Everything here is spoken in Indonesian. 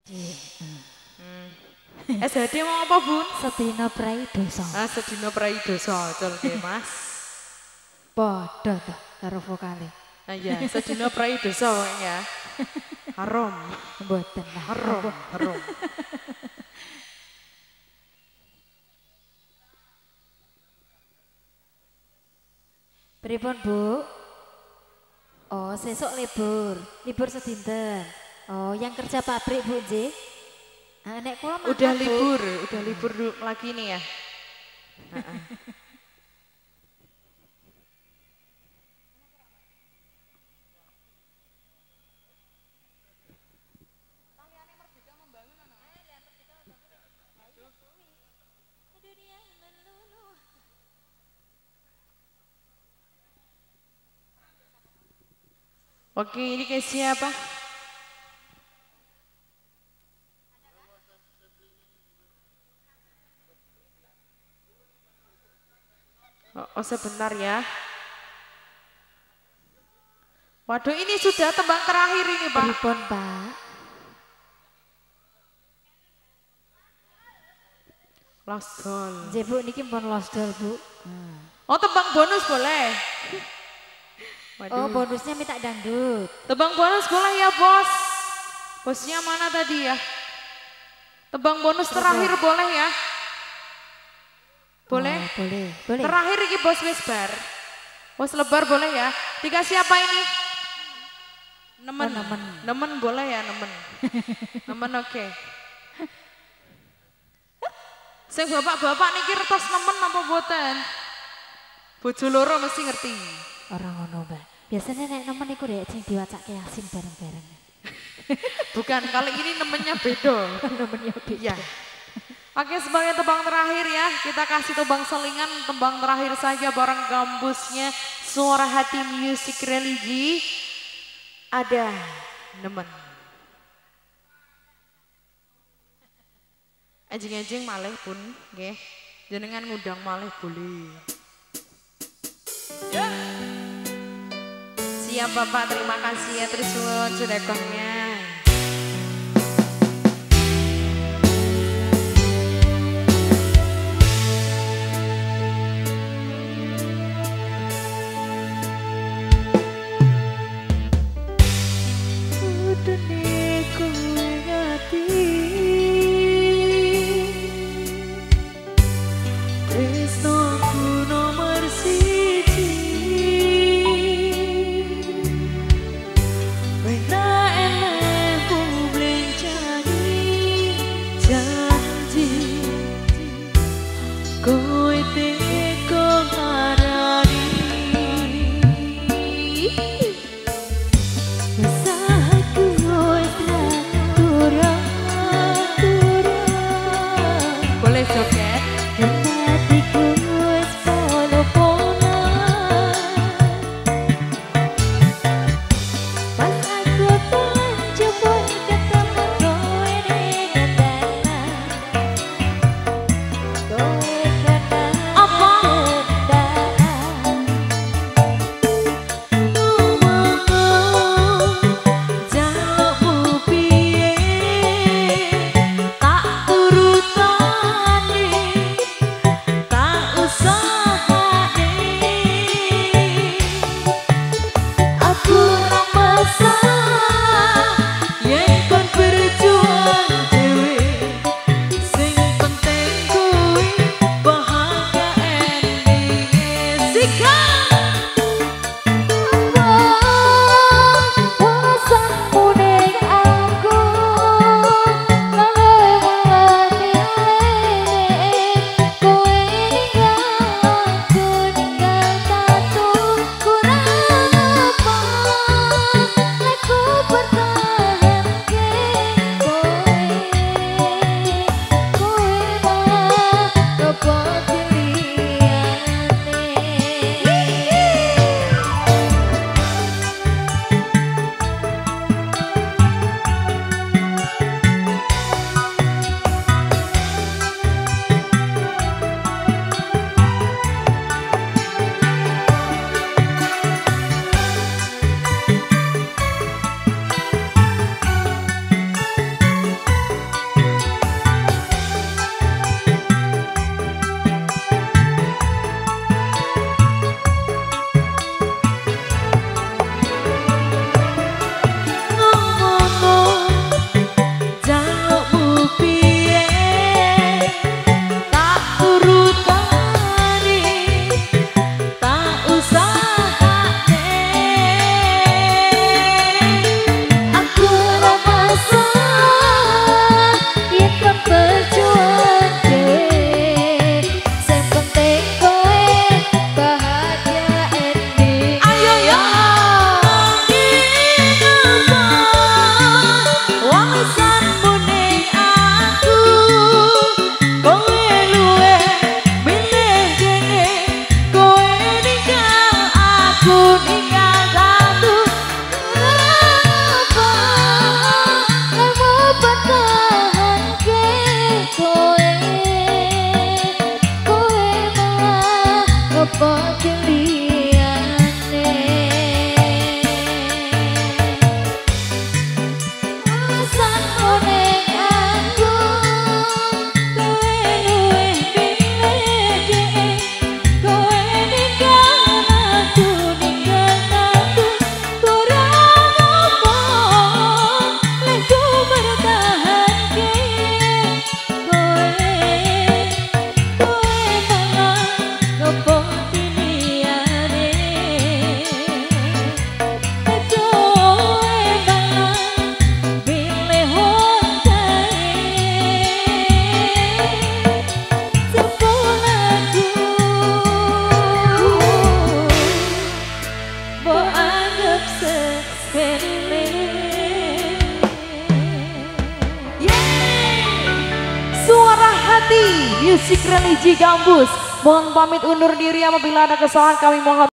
SHD mau apa Bun? Sedina praidosa. Sedina praidosa, col Mas. Padha to karo vokale. Iya, sedina praidosa ya. Haram. Mboten lah. Haram. Pripun Bu? Oh, sesuk libur. Libur sedinten. Oh, yang kerja pabrik Bu nggih? Nek kula udah libur lagi nih ya. Oke, ini ke siapa? Oh sebentar ya. Waduh, ini sudah tembang terakhir ini Pak. Pripun Pak? Lost doll. Nggih Bu, niki pun lost doll Bu. Oh tembang bonus boleh. Waduh. Oh bonusnya minta dangdut. Tembang bonus boleh ya bos. Bosnya mana tadi ya? Tembang bonus terakhir boleh ya? Boleh? Oh, boleh. Terakhir iki bos wis bar. Bos lebar boleh ya? Dikasih apa ini? Nemen. Oh, nemen. Nemen boleh ya nemen. Nemen oke. Sing bapak-bapak niki retos nemen apa boten? Bojo loro mesti ngerti. Orang ngono Mbak. Biasanya nek nemen iku rek sing diwacake asin bareng-bareng. Bukan, kali ini nemennya beda. Nemennya beda. Iya. Oke, sebagai tembang terakhir ya, kita kasih tembang selingan, tembang terakhir saja bareng gambusnya Suara Hati Music Religi. Ada nemen. Anjing-anjing malih pun, nggih. Jenengan ngundang malih boleh. Ya. Siap Bapak, terima kasih ya terus sedekahnya. Enak Musik Religi Gambus. Mohon pamit undur diri apabila ada kesalahan kami mohon